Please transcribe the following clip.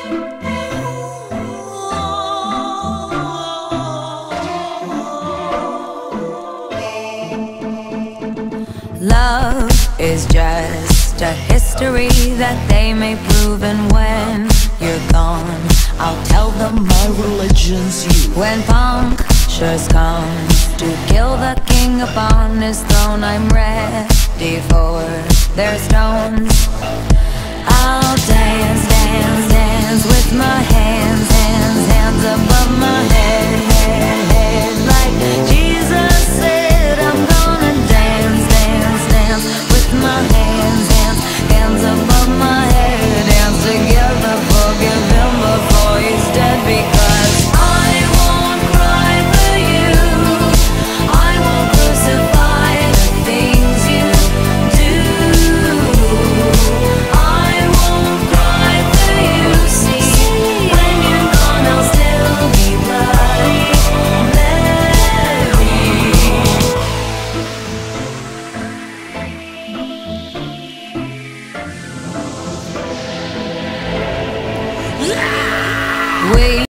Love is just a history that they may prove, and when you're gone, I'll tell them my religion's you. When punctures come to kill the king upon his throne, I'm ready for their stones. I'll dance, dance, dance with my hands, hands, hands above my head, head, head. Like Jesus said, I'm gonna dance, dance, dance with my hands, hands, hands above my head. Dance together, forgive him before he's dead, because I won't cry for you, I won't crucify the things you do. I won't cry for you, see, when you're gone I'll still be Bloody Mary. We